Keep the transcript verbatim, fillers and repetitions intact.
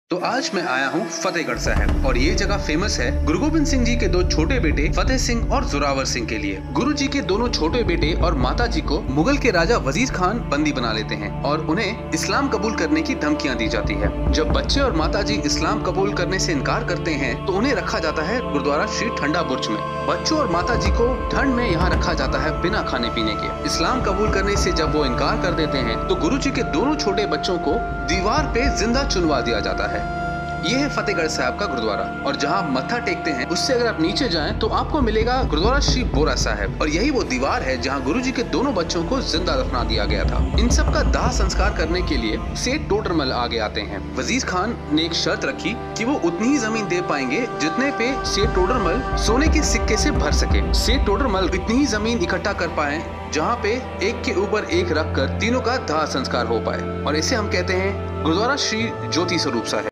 तो आज मैं आया हूँ फतेहगढ़ साहब और ये जगह फेमस है गुरु गोबिंद सिंह जी के दो छोटे बेटे फतेह सिंह और जोरावर सिंह के लिए। गुरु जी के दोनों छोटे बेटे और माता जी को मुगल के राजा वजीर खान बंदी बना लेते हैं और उन्हें इस्लाम कबूल करने की धमकियां दी जाती है। जब बच्चे और माता जी इस्लाम कबूल करने से इनकार करते हैं तो उन्हें रखा जाता है गुरुद्वारा श्री ठंडा बुर्ज में। बच्चों और माता जी को ठंड में यहाँ रखा जाता है बिना खाने पीने के। इस्लाम कबूल करने से जब वो इनकार कर देते हैं तो गुरु जी के दोनों छोटे बच्चों को दीवार पे जिंदा चुनवा दिया जाता है। ये है फतेहगढ़ साहब का गुरुद्वारा और जहाँ मत्था टेकते हैं उससे अगर आप नीचे जाएं तो आपको मिलेगा गुरुद्वारा श्री बोरा साहब और यही वो दीवार है जहाँ गुरु जी के दोनों बच्चों को जिंदा दफना दिया गया था। इन सब का दाह संस्कार करने के लिए सेठ टोडरमल आगे आते हैं। वजीर खान ने एक शर्त रखी कि वो उतनी ही जमीन दे पाएंगे जितने पे सेठ टोडरमल सोने के सिक्के से भर सके। सेठ टोडरमल इतनी ही जमीन इकट्ठा कर पाए जहाँ पे एक के ऊपर एक रख कर तीनों का दाह संस्कार हो पाए और इसे हम कहते हैं गुरुद्वारा श्री ज्योति स्वरूप साहब।